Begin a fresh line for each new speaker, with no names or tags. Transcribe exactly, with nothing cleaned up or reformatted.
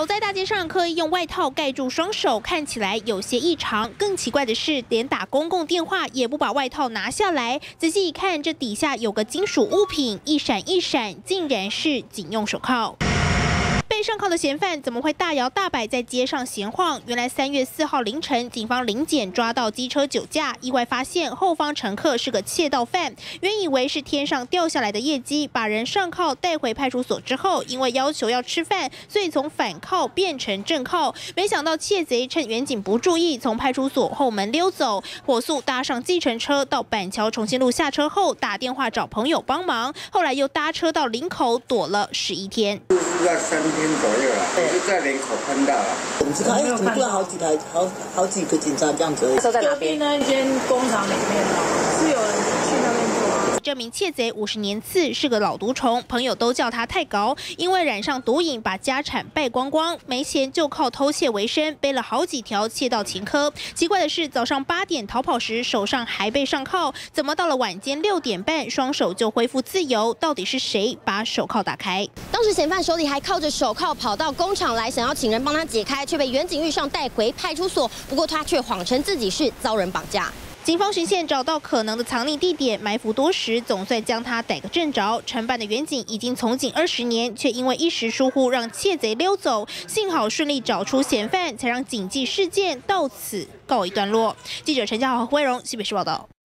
走在大街上，刻意用外套盖住双手，看起来有些异常。更奇怪的是，连打公共电话也不把外套拿下来。仔细一看，这底下有个金属物品，一闪一闪，竟然是警用手铐。 被上铐的嫌犯怎么会大摇大摆在街上闲晃？原来三月四号凌晨，警方临检抓到机车酒驾，意外发现后方乘客是个窃盗犯。原以为是天上掉下来的业绩，把人上铐带回派出所之后，因为要求要吃饭，所以从反铐变成正铐。没想到窃贼趁远警不注意，从派出所后门溜走，火速搭上计程车到板桥重庆路下车后，打电话找朋友帮忙，后来又搭车到林口躲了十一天。
是在三天左右了，是在林口碰到了。
我们知道，哎，怎么突然好几台、好好几个警察这样子而已？
在哪边？那一间工厂里面哦，是有人去那边做。
这名窃贼五十年次，是个老毒虫，朋友都叫他太高，因为染上毒瘾，把家产败光光，没钱就靠偷窃为生，背了好几条窃盗前科。奇怪的是，早上八点逃跑时手上还被上铐，怎么到了晚间六点半双手就恢复自由？到底是谁把手铐打开？
当时嫌犯手里还铐着手铐，跑到工厂来，想要请人帮他解开，却被远警遇上带回派出所。不过他却谎称自己是遭人绑架。
警方循线找到可能的藏匿地点，埋伏多时，总算将他逮个正着。承办的远警已经从警二十年，却因为一时疏忽让窃贼溜走，幸好顺利找出嫌犯，才让警纪事件到此告一段落。记者陈家豪、何威荣，西北市报道。